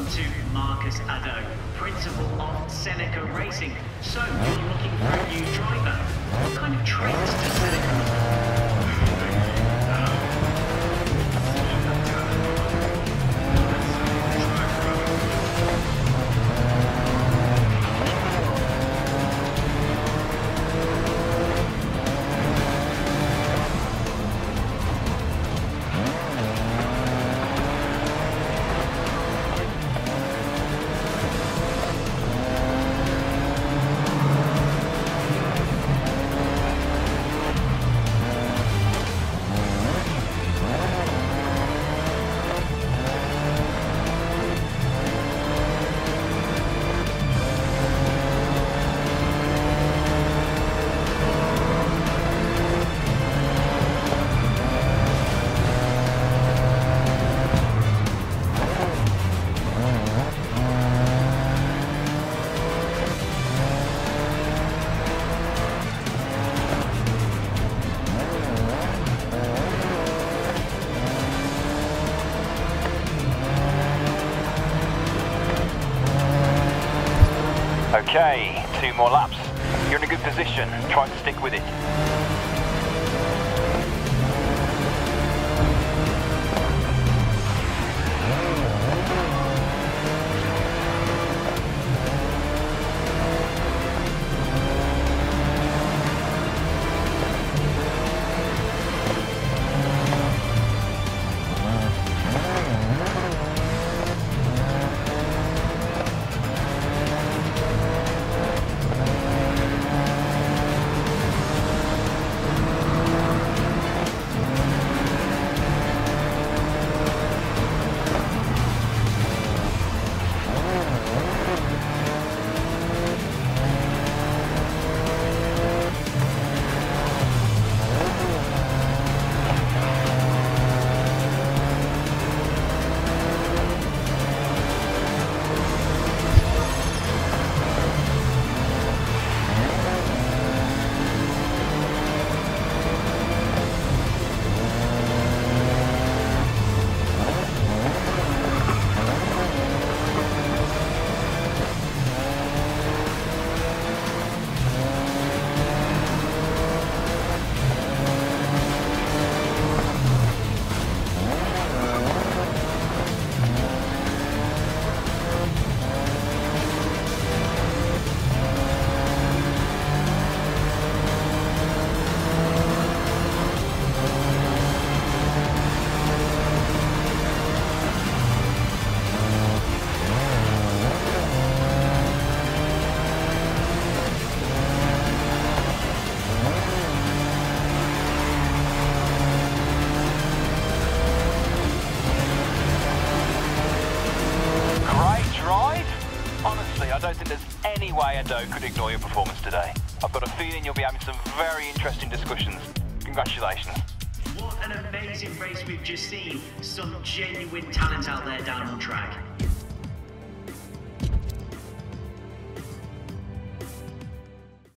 to Marcus Addo, Principal of Seneca Racing. So, you're looking for a new driver. What kind of traits does Seneca offer? Okay, 2 more laps. You're in a good position. Try to stick with it. I don't think there's any way Ado could ignore your performance today. I've got a feeling you'll be having some very interesting discussions. Congratulations. What an amazing race we've just seen. Some genuine talent out there down on track.